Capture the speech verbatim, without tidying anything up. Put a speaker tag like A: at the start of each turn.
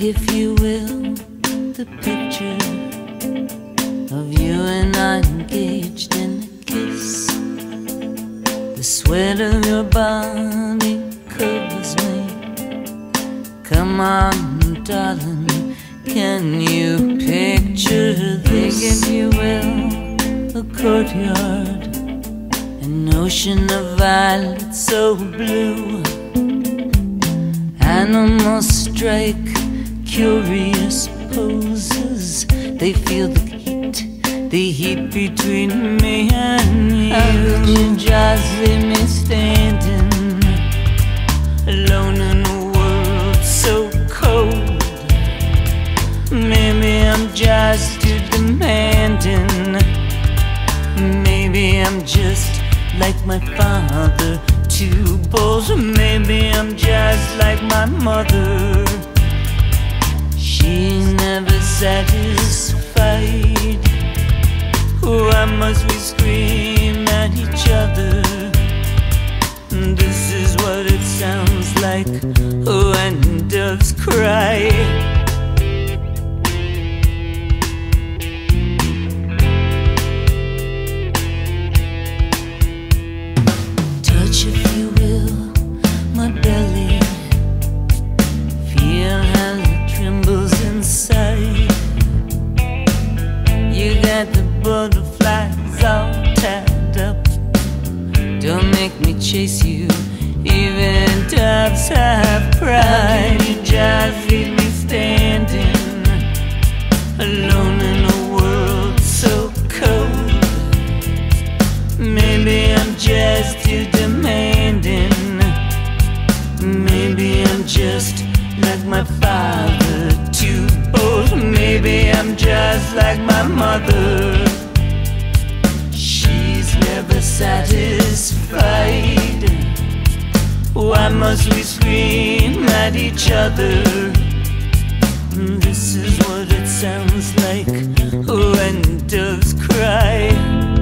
A: if you will, the picture of you and I engaged in a kiss. The sweat of your body covers me. Come on, darling, can you picture this? If you will, a courtyard, an ocean of violets so blue. Animals strike curious poses. They feel the heat, the heat between me and you. How could you just leave me standing alone in a world so cold? Maybe I'm just too demanding. Maybe I'm just like my father, too bold. Maybe I'm just like my mother. She's never satisfied. Why must we scream at each other? This is what it sounds like when doves cry. If you will, my belly, feel how it trembles inside. You got the butterflies all tied up. Don't make me chase you, even doves have pride. You just leave me standing alone in a world so cold. Maybe I'm just too demanding. Maybe I'm just like my father, too bold. Maybe I'm just like my mother. She's never satisfied. Why must we scream at each other? This is what it sounds like when doves cry.